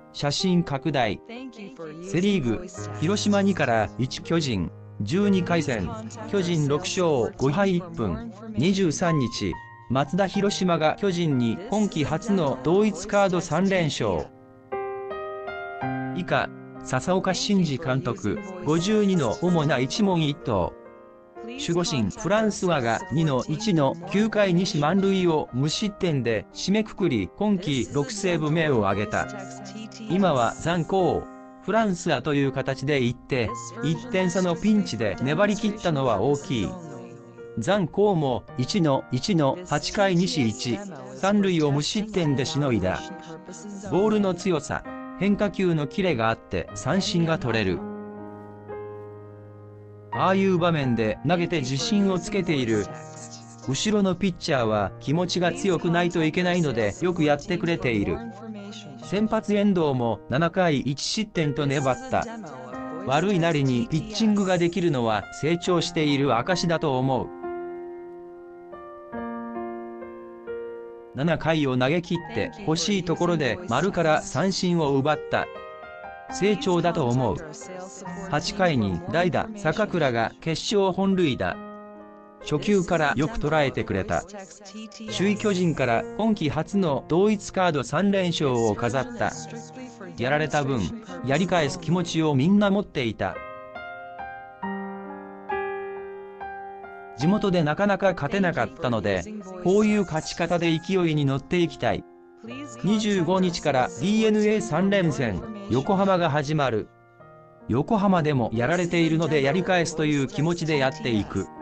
写真拡大。セ・リーグ、広島2から1巨人、12回戦、巨人6勝5敗1分、23日、松田広島が巨人に今季初の同一カード3連勝。以下、笹岡慎二監督、52の主な一問一答。守護神フランスワが2の1の9回西満塁を無失点で締めくくり今季6セーブ目を挙げた。今は残高フランスワという形でいって1点差のピンチで粘り切ったのは大きい。残高も1の1の8回西1、3塁を無失点でしのいだ。ボールの強さ、変化球のキレがあって三振が取れる。ああいう場面で投げて自信をつけている。後ろのピッチャーは気持ちが強くないといけないのでよくやってくれている。先発遠藤も7回1失点と粘った。悪いなりにピッチングができるのは成長している証だと思う。7回を投げ切って欲しいところで丸から三振を奪った。成長だと思う。8回に代打坂倉が決勝本塁打。初球からよく捉えてくれた。首位巨人から今季初の同一カード3連勝を飾った。やられた分、やり返す気持ちをみんな持っていた。地元でなかなか勝てなかったので、こういう勝ち方で勢いに乗っていきたい。25日から DNA3 連戦、横浜が始まる。横浜でもやられているのでやり返すという気持ちでやっていく。